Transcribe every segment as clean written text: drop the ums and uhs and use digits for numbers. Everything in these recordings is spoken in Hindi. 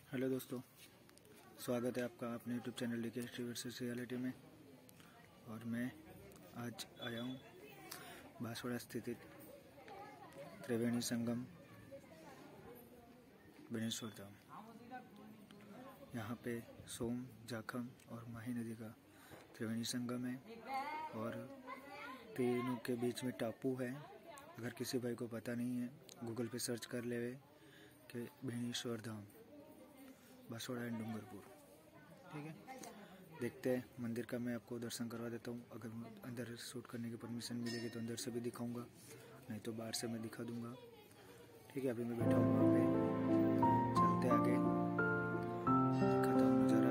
हेलो दोस्तों, स्वागत है आपका अपने YouTube channel DK history versus reality में। और मैं आज आया हूँ बांसवाड़ा स्थित त्रिवेणी संगम बेनेश्वर धाम। यहाँ पे सोम, जाखम और माही नदी का त्रिवेणी संगम है और तीनों के बीच में टापू है। अगर किसी भाई को पता नहीं है, गूगल पे सर्च कर ले कि बेनेश्वर धाम बांसवाड़ा एंड डूंगरपुर। ठीक है, देखते हैं मंदिर का। मैं आपको दर्शन करवा देता हूँ। अगर अंदर शूट करने की परमिशन मिलेगी तो अंदर से भी दिखाऊंगा, नहीं तो बाहर से मैं दिखा दूंगा। ठीक है, अभी मैं बैठा हूँ वहाँ पे, चलते आगे, दिखाता हूँ नज़ारा।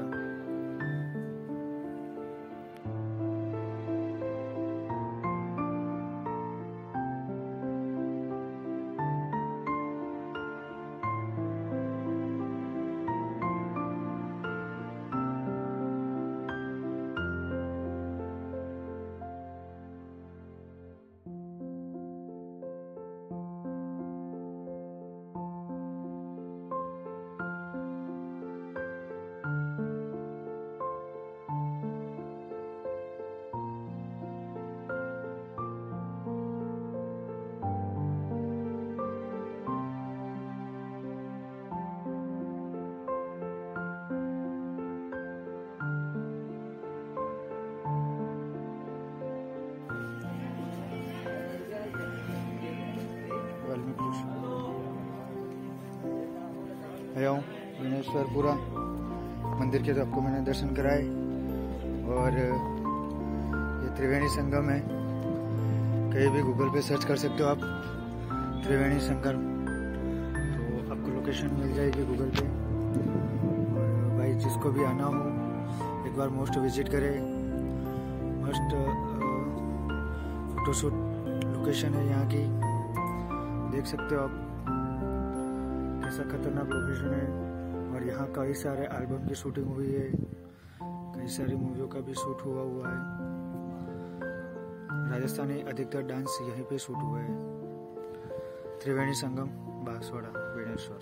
आया हूँ बेनेश्वरपुरा मंदिर के, तो आपको मैंने दर्शन कराए। और ये त्रिवेणी संगम है, कहीं भी गूगल पे सर्च कर सकते हो आप त्रिवेणी संगम, तो आपको लोकेशन मिल जाएगी गूगल पे। और भाई जिसको भी आना हो एक बार मोस्ट विजिट करें। मस्ट फोटोशूट लोकेशन है यहाँ की, देख सकते हो आप कैसा खतरनाक लोकेशन है। और यहाँ कई सारे एल्बम की शूटिंग हुई है, कई सारी मूवियों का भी शूट हुआ है। राजस्थानी अधिकतर डांस यहीं पे शूट हुआ है। त्रिवेणी संगम बांसवाड़ा बेनेश्वर।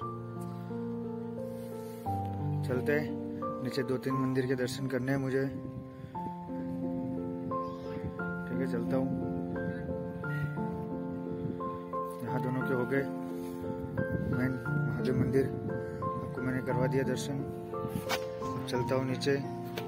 चलते हैं नीचे, 2-3 मंदिर के दर्शन करने हैं मुझे। ठीक है, चलता हूँ। यहाँ दोनों के हो गए। मैं महादेव मंदिर आपको मैंने करवा दिया दर्शन। चलता हूँ नीचे,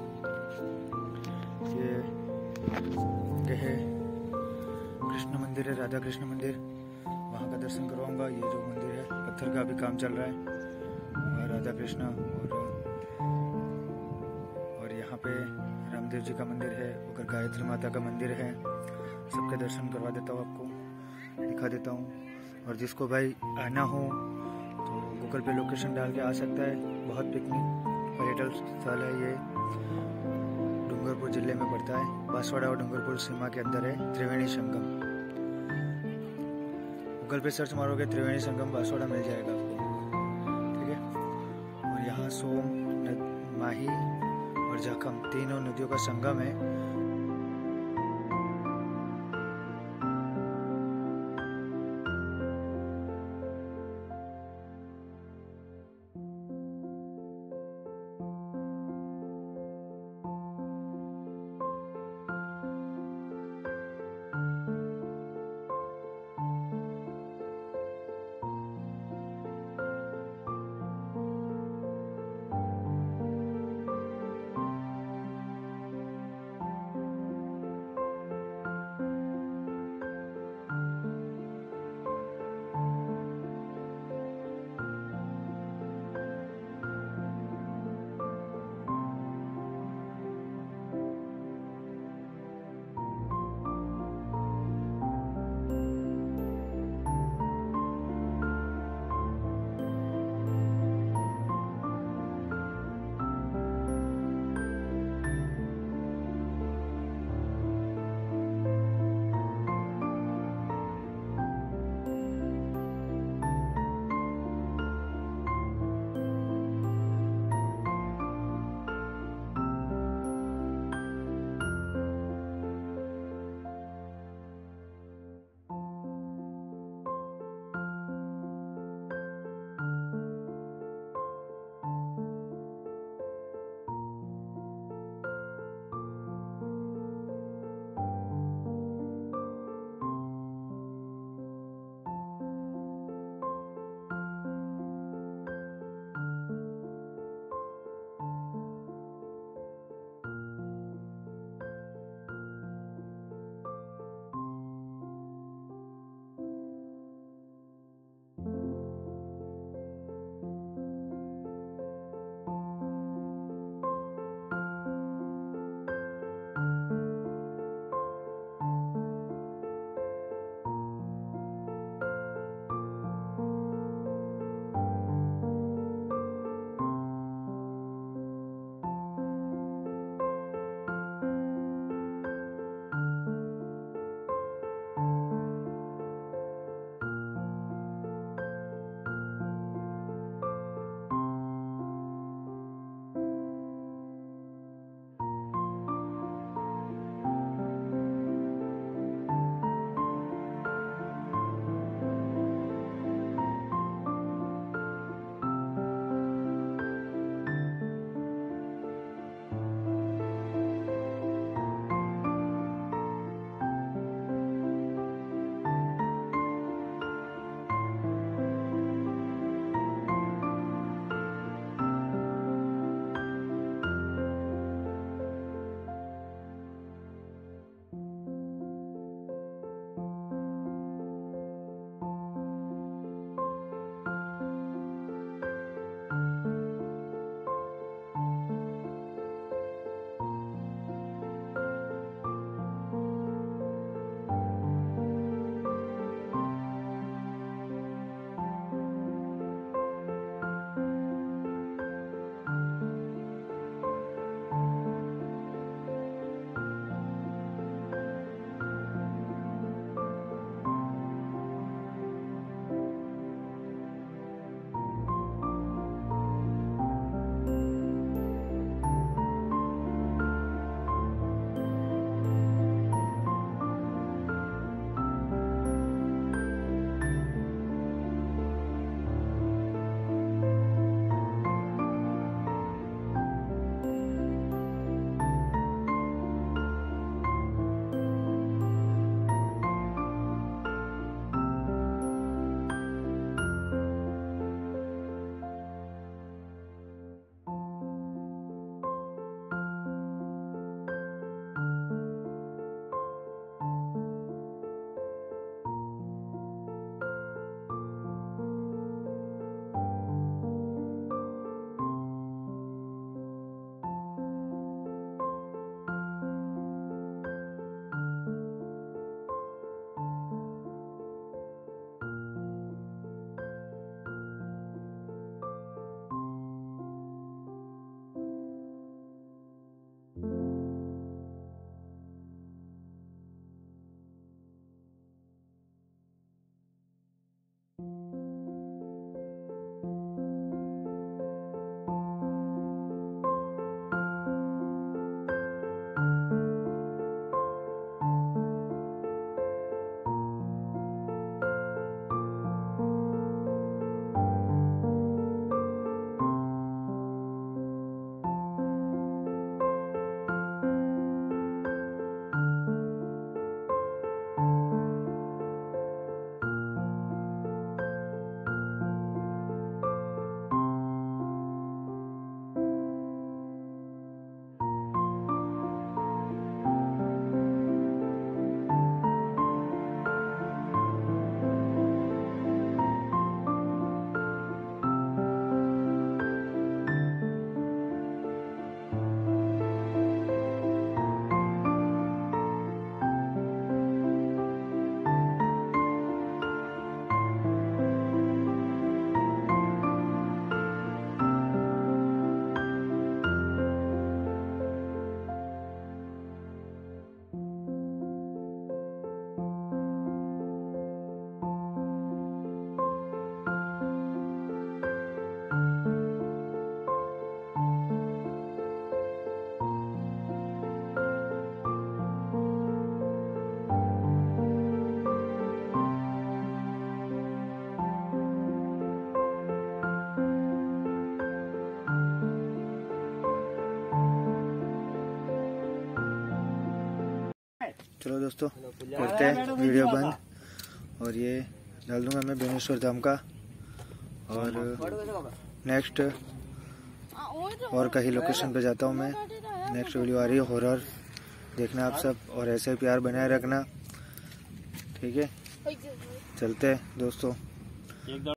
ये है कृष्ण मंदिर है, राधा कृष्ण मंदिर, वहाँ का दर्शन करवाऊंगा। ये जो मंदिर है पत्थर का अभी काम चल रहा है, राधा कृष्ण। और यहाँ पे रामदेव जी का मंदिर है, उधर गायत्री माता का मंदिर है। सबके दर्शन करवा देता हूँ, आपको दिखा देता हूँ। और जिसको भाई आना हो तो गूगल पे लोकेशन डाल के आ सकता है। बहुत पिकनिक पर्यटन स्थल है ये, डूंगरपुर जिले में पड़ता है। बांसवाड़ा और डूंगरपुर सीमा के अंदर है त्रिवेणी संगम। गूगल पे सर्च मारोगे त्रिवेणी संगम बांसवाड़ा मिल जाएगा आपको। ठीक है, और यहाँ सोम, माही और जाखम तीनों नदियों का संगम है। चलो दोस्तों करते हैं वीडियो बंद। और ये डाल दूंगा मैं बेनेश्वर धाम का, और नेक्स्ट और कहीं लोकेशन पे जाता हूँ मैं। नेक्स्ट वीडियो आ रही है हॉरर, देखना आप सब, और ऐसे ही प्यार बनाए रखना, ठीक है। चलते हैं दोस्तों।